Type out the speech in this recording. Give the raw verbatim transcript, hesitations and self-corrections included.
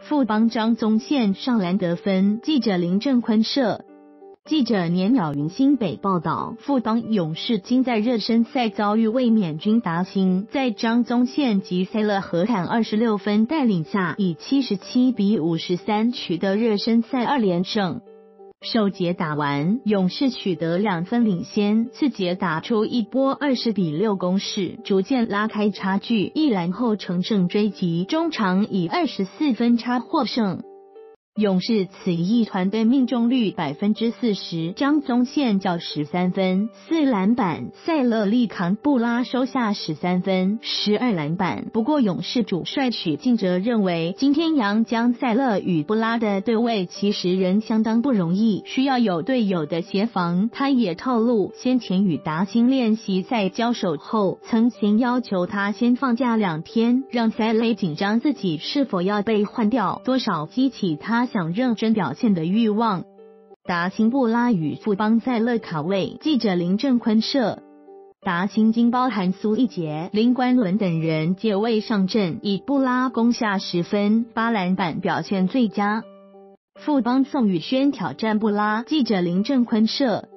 富邦张宗宪上篮得分。记者林正坤社。记者年秒云新北报道，富邦勇士今在热身赛遭遇卫冕军达兴，在张宗宪及塞勒合砍二十六分带领下，以七十七比五十三取得热身赛二连胜。首节打完，勇士取得两分领先，次节打出一波二十比六攻势，逐渐拉开差距，一篮后乘胜追击，中场以二十四分差获胜。勇士此役团队命中率百分之四十，张宗宪较十三分、四篮板，塞勒利扛布拉收下十三分、十二篮板。不过勇士主帅许晋哲认为，今天杨将塞勒与布拉的对位其实仍相当不容易，需要有队友的协防。他也透露，先前与达兴练习赛交手后，曾先要求他先放假两天，让塞勒紧张自己是否要被换掉，多少激起他想认真表现的欲望。达兴布拉与富邦塞勒卡位。记者林正坤社。达兴经包含苏一杰、林冠伦等人皆未上阵，以布拉攻下十分、八篮板表现最佳。富邦宋宇轩挑战布拉。记者林正坤社。